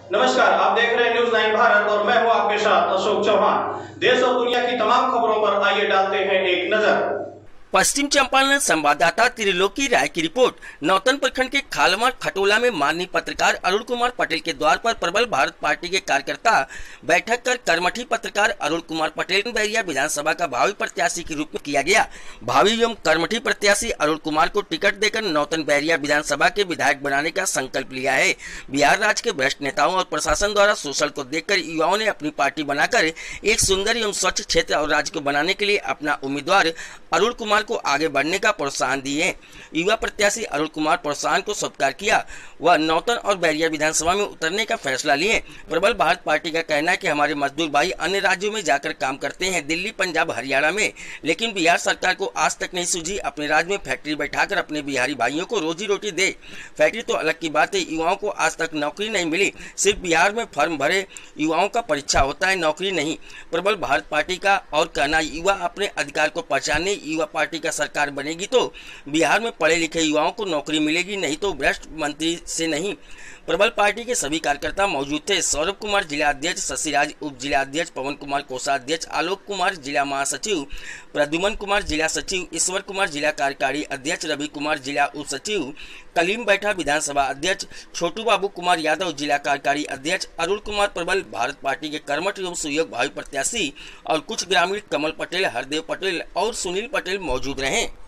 नमस्कार, आप देख रहे हैं न्यूज 9 भारत और मैं हूं आपके साथ अशोक चौहान। देश और दुनिया की तमाम खबरों पर आइए डालते हैं एक नजर। पश्चिम चंपारण संवाददाता त्रिलोकी राय की रिपोर्ट। नौतन प्रखंड के खालमार खटोला में माननीय पत्रकार अरुण कुमार पटेल के द्वार पर प्रबल भारत पार्टी के कार्यकर्ता बैठक कर कर्मठी पत्रकार अरुण कुमार पटेल बैरिया विधानसभा का भावी प्रत्याशी के रूप में किया गया। भावी एवं कर्मठी प्रत्याशी अरुण कुमार को टिकट देकर नौतन बैरिया विधानसभा के विधायक बनाने का संकल्प लिया है। बिहार राज्य के भ्रष्ट नेताओं और प्रशासन द्वारा शोषण को देखकर युवाओं ने अपनी पार्टी बनाकर एक सुंदर एवं स्वच्छ क्षेत्र और राज्य को बनाने के लिए अपना उम्मीदवार अरुण कुमार को आगे बढ़ने का प्रोत्साहन दिए। युवा प्रत्याशी अरुण कुमार प्रोत्साहन को स्वीकार किया। वह नौतन और बैरिया विधानसभा में उतरने का फैसला लिए। प्रबल भारत पार्टी का कहना है कि हमारे मजदूर भाई अन्य राज्यों में जाकर काम करते हैं, दिल्ली, पंजाब, हरियाणा में, लेकिन बिहार सरकार को आज तक नहीं सूझी अपने राज्य में फैक्ट्री बैठाकर अपने बिहारी भाइयों को रोजी रोटी दे। फैक्ट्री तो अलग की बात है, युवाओं को आज तक नौकरी नहीं मिली। सिर्फ बिहार में फॉर्म भरे युवाओं का परीक्षा होता है, नौकरी नहीं। प्रबल भारत पार्टी का और कहना, युवा अपने अधिकार को पहचाने। युवा पार्टी का सरकार बनेगी तो बिहार में पढ़े लिखे युवाओं को नौकरी मिलेगी, नहीं तो भ्रष्ट मंत्री से नहीं। प्रबल पार्टी के सभी कार्यकर्ता मौजूद थे। सौरभ कुमार जिला अध्यक्ष, शशिराज उप जिला अध्यक्ष, पवन कुमार कोषाध्यक्ष, आलोक कुमार जिला महासचिव, प्रद्युमन कुमार जिला सचिव, ईश्वर कुमार जिला कार्यकारी अध्यक्ष, रवि कुमार जिला उप सचिव, कलीम बैठा विधानसभा अध्यक्ष, छोटू बाबू कुमार यादव जिला कार्यकारी अध्यक्ष, अरुण कुमार प्रबल भारत पार्टी के कर्मठ एवं सुयोग भावी प्रत्याशी और कुछ ग्रामीण कमल पटेल, हरदेव पटेल और सुनील पटेल मौजूद रहे।